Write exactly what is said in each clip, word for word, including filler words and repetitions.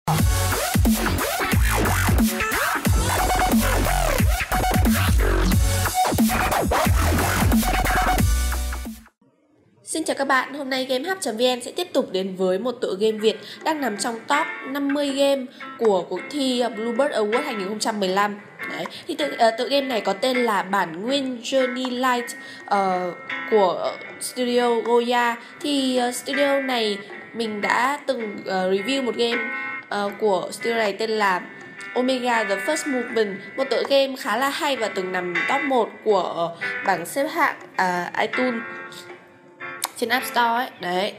Xin chào các bạn, hôm nay GameHub.vn sẽ tiếp tục đến với một tựa game Việt đang nằm trong top năm mươi game của cuộc thi Bluebird Award hai không một lăm. Đấy, thì tựa, uh, tựa game này có tên là bản nguyên Journey Light uh, của studio Goya. Thì uh, studio này mình đã từng uh, review một game uh, của studio này tên là Omega The First Movement, một tựa game khá là hay và từng nằm top một của uh, bảng xếp hạng uh, iTunes trên App Store ấy. Đấy.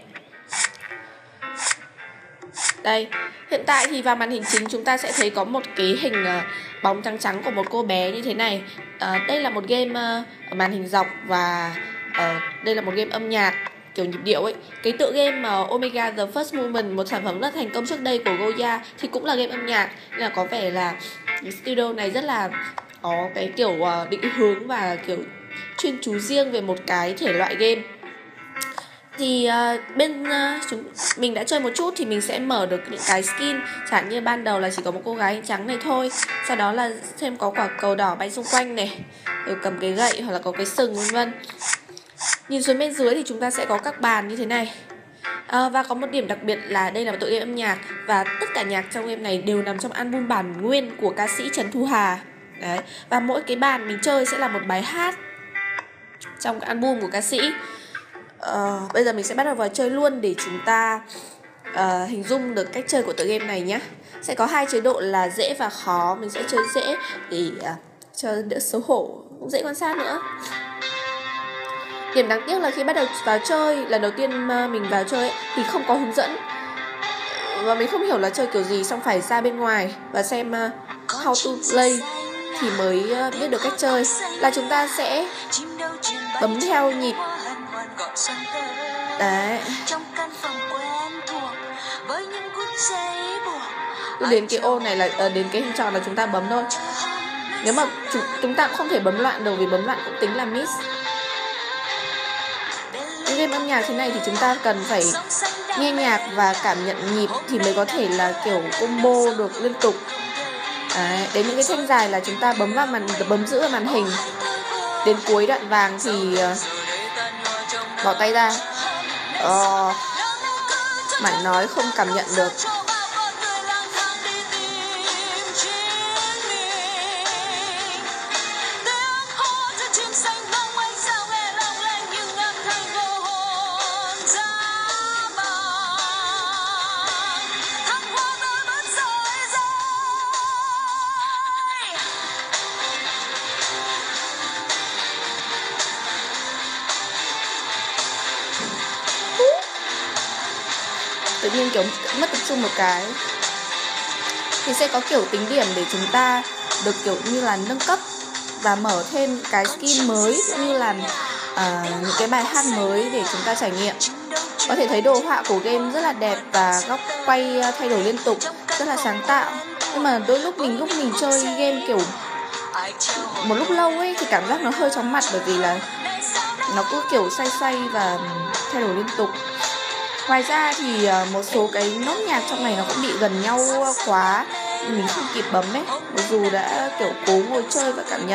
Đây, hiện tại thì vào màn hình chính chúng ta sẽ thấy có một cái hình uh, bóng trắng trắng của một cô bé như thế này. uh, Đây là một game uh, ở màn hình dọc và uh, đây là một game âm nhạc kiểu nhịp điệu ấy. Cái tựa game uh, Omega The First Movement, một sản phẩm rất thành công trước đây của Goya, thì cũng là game âm nhạc. Nên là có vẻ là cái studio này rất là có cái kiểu uh, định hướng và kiểu chuyên chú riêng về một cái thể loại game. Thì uh, bên uh, chúng mình đã chơi một chút thì mình sẽ mở được những cái skin, chẳng như ban đầu là chỉ có một cô gái trắng này thôi, sau đó là thêm có quả cầu đỏ bay xung quanh này, rồi cầm cái gậy hoặc là có cái sừng vân vân. Nhìn xuống bên dưới thì chúng ta sẽ có các bàn như thế này. À, và có một điểm đặc biệt là đây là một tựa game âm nhạc và tất cả nhạc trong game này đều nằm trong album bản nguyên của ca sĩ Trần Thu Hà. Đấy, và mỗi cái bàn mình chơi sẽ là một bài hát trong cái album của ca sĩ. Uh, bây giờ mình sẽ bắt đầu vào chơi luôn để chúng ta uh, hình dung được cách chơi của tựa game này nhé. Sẽ có hai chế độ là dễ và khó. Mình sẽ chơi dễ để uh, cho đỡ xấu hổ, cũng dễ quan sát nữa. Điểm đáng tiếc là khi bắt đầu vào chơi, lần đầu tiên uh, mình vào chơi ấy, thì không có hướng dẫn và mình không hiểu là chơi kiểu gì, xong phải ra bên ngoài và xem uh, how to play thì mới uh, biết được cách chơi. Là chúng ta sẽ bấm theo nhịp. Đấy, cứ đến cái ô này là uh, đến cái hình tròn là chúng ta bấm thôi. Nếu mà chúng, chúng ta cũng không thể bấm loạn đâu, vì bấm loạn cũng tính là miss. Cái game âm nhạc thế này thì chúng ta cần phải nghe nhạc và cảm nhận nhịp thì mới có thể là kiểu combo được liên tục. Đấy, đến những cái thanh dài là chúng ta bấm vào màn, bấm giữ vào màn hình. Đến cuối đoạn vàng thì uh, bỏ tay ra. Ờ, mãi nói không cảm nhận được. Tự nhiên kiểu mất tập trung một cái thì sẽ có kiểu tính điểm để chúng ta được kiểu như là nâng cấp và mở thêm cái skin mới, như là uh, những cái bài hát mới để chúng ta trải nghiệm. Có thể thấy đồ họa của game rất là đẹp và góc quay thay đổi liên tục, rất là sáng tạo. Nhưng mà đôi lúc mình lúc mình chơi game kiểu một lúc lâu ấy thì cảm giác nó hơi chóng mặt, bởi vì là nó cứ kiểu xoay xoay và thay đổi liên tục. Ngoài ra thì một số cái nốt nhạc trong này nó cũng bị gần nhau quá, mình không kịp bấm ấy, mặc dù đã kiểu cố ngồi chơi và cảm nhận.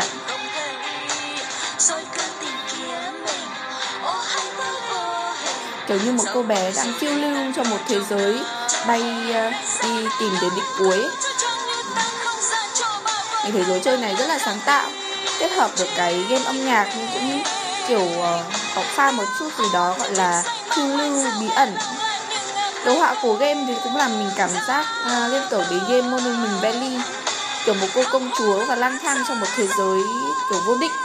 Kiểu như một cô bé đang phiêu lưu trong một thế giới bay đi tìm đến đích cuối ấy. Thì thế giới chơi này rất là sáng tạo, kết hợp được cái game âm nhạc nhưng cũng kiểu có pha một chút gì đó gọi là phiêu lưu bí ẩn. Đồ họa của game thì cũng làm mình cảm giác uh, liên tưởng đến game Monument Valley, kiểu một cô công chúa và lang thang trong một thế giới kiểu vô định.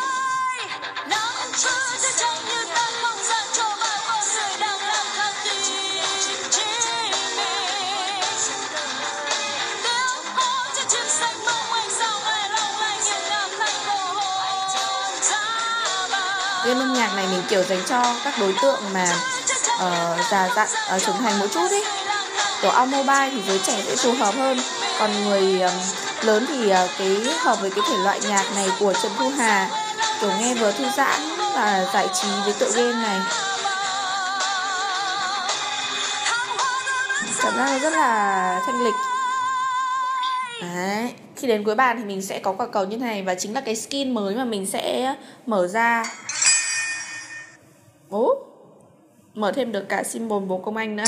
Game âm nhạc này mình kiểu dành cho các đối tượng mà uh, già dặn, uh, trưởng thành một chút ấy. Kiểu on mobile thì giới trẻ sẽ phù hợp hơn, còn người um, lớn thì uh, cái hợp với cái thể loại nhạc này của Trần Thu Hà, kiểu nghe vừa thư giãn và giải trí với tựa game này. Cảm giác rất là thanh lịch. Đấy, khi đến cuối bàn thì mình sẽ có quả cầu như thế này, và chính là cái skin mới mà mình sẽ mở ra. Ố, mở thêm được cả symbol bồ công anh nữa.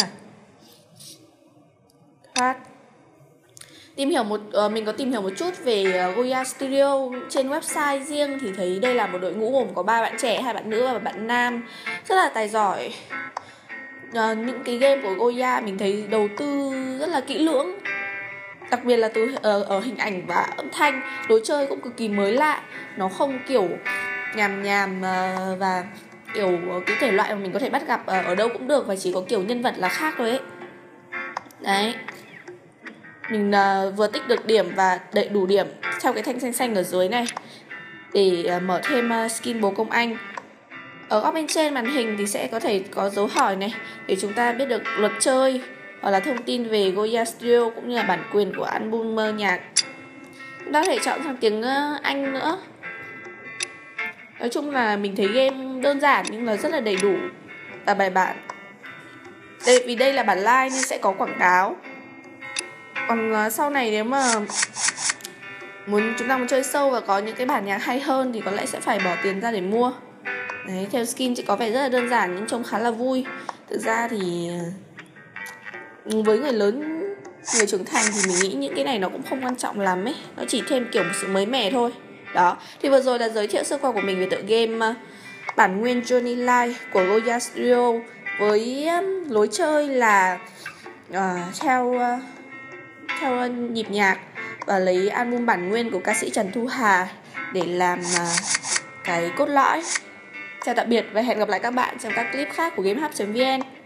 Thoát. Tìm hiểu một uh, mình có tìm hiểu một chút về uh, Goya Studio trên website riêng thì thấy đây là một đội ngũ gồm có ba bạn trẻ, hai bạn nữ và một bạn nam, rất là tài giỏi. Uh, những cái game của Goya mình thấy đầu tư rất là kỹ lưỡng, đặc biệt là từ uh, ở hình ảnh và âm thanh. Lối chơi cũng cực kỳ mới lạ, nó không kiểu nhàm nhàm uh, và kiểu cái thể loại mà mình có thể bắt gặp uh, ở đâu cũng được, và chỉ có kiểu nhân vật là khác thôi ấy. Đấy, mình uh, vừa tích được điểm và đẩy đủ điểm theo cái thanh xanh xanh ở dưới này để uh, mở thêm uh, skin bồ công anh. Ở góc bên trên màn hình thì sẽ có thể có dấu hỏi này để chúng ta biết được luật chơi hoặc là thông tin về Goya Studio cũng như là bản quyền của album uh, nhạc. Chúng ta có thể chọn sang tiếng uh, Anh nữa. Nói chung là mình thấy game đơn giản nhưng là rất là đầy đủ và bài bản. Đây, vì đây là bản live nên sẽ có quảng cáo. Còn uh, sau này nếu mà muốn chúng ta muốn chơi sâu và có những cái bản nhạc hay hơn thì có lẽ sẽ phải bỏ tiền ra để mua. Đấy, theo skin chỉ có vẻ rất là đơn giản nhưng trông khá là vui. Thực ra thì với người lớn, người trưởng thành thì mình nghĩ những cái này nó cũng không quan trọng lắm ấy. Nó chỉ thêm kiểu một sự mới mẻ thôi. Đó, thì vừa rồi là giới thiệu sơ qua của mình về tựa game uh, bản nguyên Journey Live của Goya Studio với um, lối chơi là uh, theo uh, theo uh, nhịp nhạc và lấy album bản nguyên của ca sĩ Trần Thu Hà để làm uh, cái cốt lõi. Chào tạm biệt và hẹn gặp lại các bạn trong các clip khác của GameHub chấm vn.